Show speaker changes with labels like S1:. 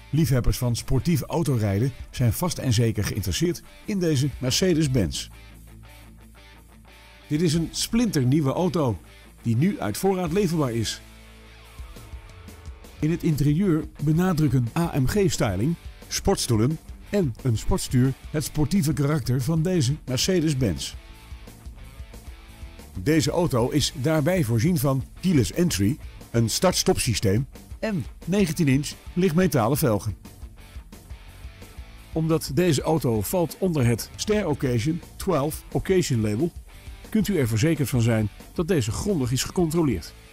S1: Liefhebbers van sportief autorijden zijn vast en zeker geïnteresseerd in deze Mercedes-Benz. Dit is een splinternieuwe auto die nu uit voorraad leverbaar is. In het interieur benadrukken AMG-styling, sportstoelen en een sportstuur het sportieve karakter van deze Mercedes-Benz. Deze auto is daarbij voorzien van keyless entry, een start-stop systeem en 19-inch lichtmetalen velgen. Omdat deze auto valt onder het Star Occasion 12 Occasion label, kunt u er verzekerd van zijn dat deze grondig is gecontroleerd.